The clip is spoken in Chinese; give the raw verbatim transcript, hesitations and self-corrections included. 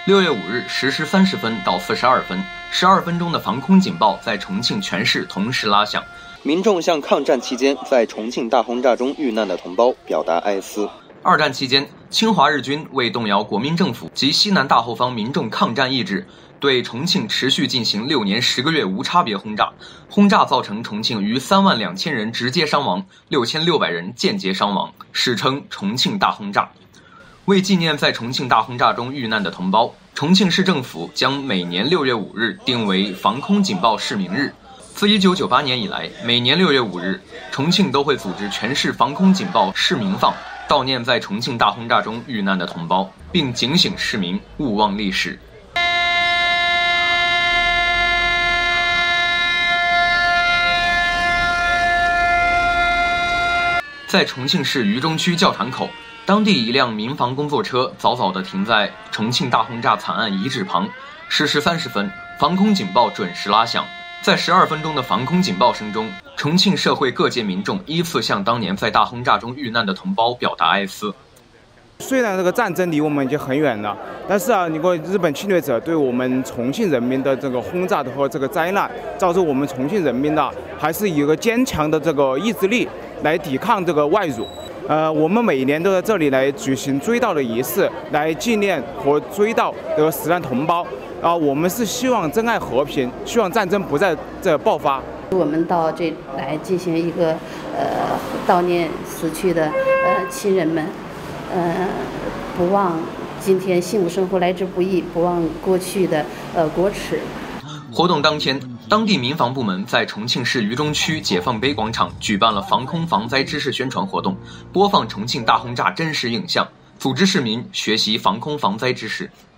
六月五日十时三十分到四十二分，十二分钟的防空警报在重庆全市同时拉响。 民众向抗战期间在重庆大轰炸中遇难的同胞表达哀思。 二战期间，侵华日军为动摇国民政府及西南大后方民众抗战意志，对重庆持续进行六年十个月无差别轰炸，轰炸造成重庆逾三万两千人直接伤亡，六千六百人间接伤亡，史称重庆大轰炸。为纪念在重庆大轰炸中遇难的同胞，重庆市政府将每年六月五日定为防空警报市民日。自一九九八年以来，每年六月五日，重庆都会组织全市防空警报市民放，悼念在重庆大轰炸中遇难的同胞，并警醒市民勿忘历史。在重庆市渝中区教场口，当地一辆民防工作车早早地停在重庆大轰炸惨案遗址旁。十时三十分，防空警报准时拉响。在十二分钟的防空警报声中，重庆社会各界民众依次向当年在大轰炸中遇难的同胞表达哀思。 虽然这个战争离我们已经很远了，但是啊，你个日本侵略者对我们重庆人民的这个轰炸和这个灾难，造成我们重庆人民呢，还是以一个坚强的这个意志力来抵抗这个外辱。呃，我们每年都在这里来举行追悼的仪式，来纪念和追悼这个死难同胞。啊，我们是希望珍爱和平，希望战争不再这爆发。 我们到这来进行一个呃悼念死去的呃亲人们，呃，不忘今天幸福生活来之不易，不忘过去的呃国耻。 活动当天，当地民防部门在重庆市渝中区解放碑广场举办了防空防灾知识宣传活动，播放重庆大轰炸真实影像，组织市民学习防空防灾知识。